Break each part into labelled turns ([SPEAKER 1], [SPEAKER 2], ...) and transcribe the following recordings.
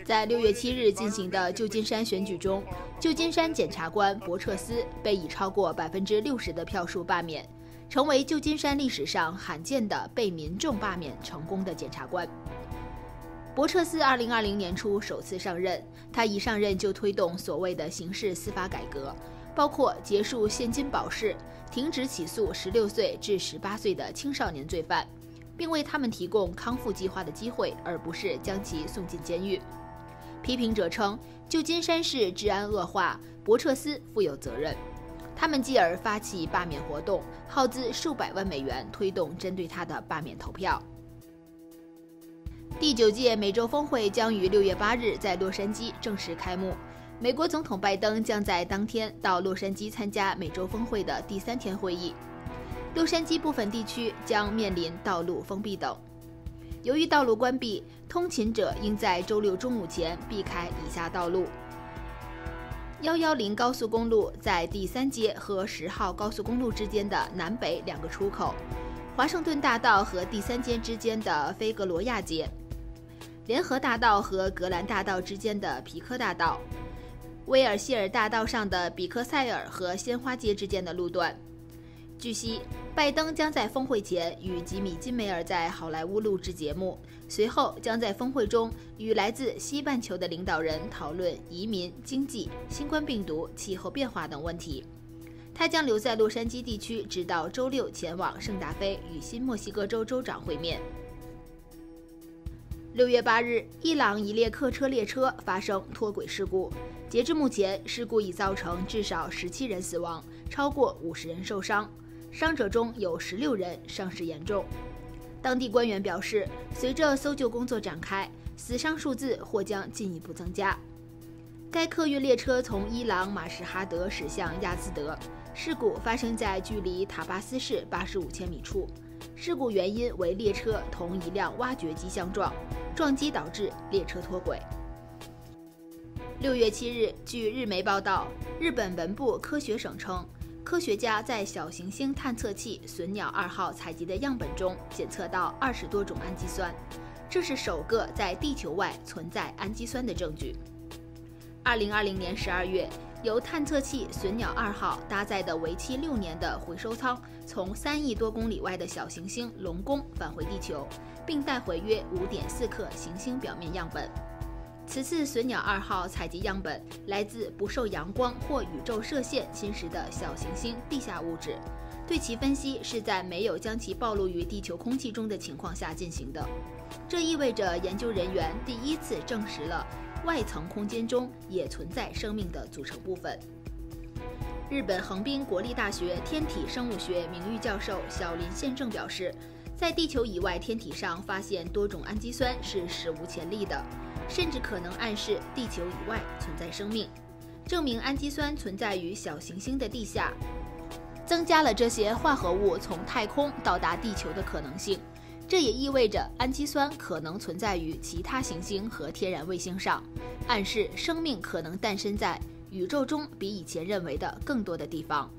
[SPEAKER 1] 在6月7日进行的旧金山选举中，旧金山检察官博彻斯被以超过60%的票数罢免，成为旧金山历史上罕见的被民众罢免成功的检察官。博彻斯2020年初首次上任，他一上任就推动所谓的刑事司法改革，包括结束现金保释、停止起诉16岁至18岁的青少年罪犯，并为他们提供康复计划的机会，而不是将其送进监狱。批评者称，旧金山市治安恶化，博彻斯负有责任。他们继而发起罢免活动，耗资数百万美元推动针对他的罢免投票。第9届美洲峰会将于6月8日在洛杉矶正式开幕。美国总统拜登将在当天到洛杉矶参加美洲峰会的第3天会议。洛杉矶部分地区将面临道路封闭等。由于道路关闭，通勤者应在周6中午前避开以下道路：110高速公路在第3街和10号高速公路之间的南北2个出口，华盛顿大道和第3街之间的菲格罗亚街，联合大道和格兰大道之间的皮科大道，威尔希尔大道上的比克塞尔和鲜花街之间的路段。据悉，拜登将在峰会前与吉米·金梅尔在好莱坞录制节目，随后将在峰会中与来自西半球的领导人讨论移民、经济、新冠病毒、气候变化等问题。他将留在洛杉矶地区，直到周6前往圣达菲与新墨西哥州州长会面。6月8日，伊朗一列客车列车发生脱轨事故，截至目前，事故已造成至少17人死亡，超过50人受伤。伤者中有16人伤势严重。当地官员表示，随着搜救工作展开，死伤数字或将进一步增加。该客运列车从伊朗马什哈德驶向亚兹德，事故发生在距离塔巴斯市85千米处。事故原因为列车同一辆挖掘机相撞，撞击导致列车脱轨。6月7日，据日媒报道，日本文部科学省称，科学家在小行星探测器隼鸟2号采集的样本中检测到20多种氨基酸，这是首个在地球外存在氨基酸的证据。2020年12月，由探测器隼鸟2号搭载的为期6年的回收舱，从3亿多公里外的小行星龙宫返回地球，并带回约5.4克行星表面样本。此次隼鸟2号采集样本来自不受阳光或宇宙射线侵蚀的小行星地下物质，对其分析是在没有将其暴露于地球空气中的情况下进行的。这意味着研究人员第一次证实了外层空间中也存在生命的组成部分。日本横滨国立大学天体生物学名誉教授小林宪正表示，在地球以外天体上发现多种氨基酸是史无前例的，甚至可能暗示地球以外存在生命，证明氨基酸存在于小行星的地下，增加了这些化合物从太空到达地球的可能性。这也意味着氨基酸可能存在于其他行星和天然卫星上，暗示生命可能诞生在宇宙中比以前认为的更多的地方。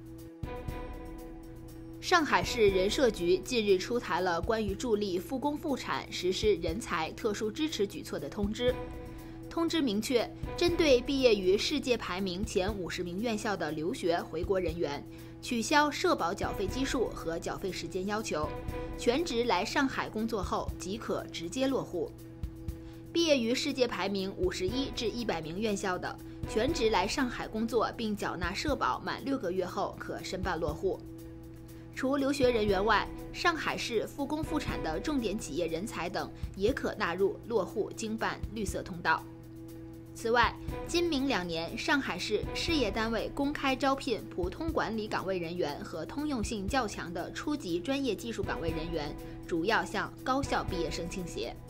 [SPEAKER 1] 上海市人社局近日出台了关于助力复工复产实施人才特殊支持举措的通知。通知明确，针对毕业于世界排名前50名院校的留学回国人员，取消社保缴费基数和缴费时间要求，全职来上海工作后即可直接落户。毕业于世界排名51至100名院校的，全职来上海工作并缴纳社保满6个月后可申办落户。除留学人员外，上海市复工复产的重点企业人才等也可纳入落户经办绿色通道。此外，今明2年，上海市事业单位公开招聘普通管理岗位人员和通用性较强的初级专业技术岗位人员，主要向高校毕业生倾斜。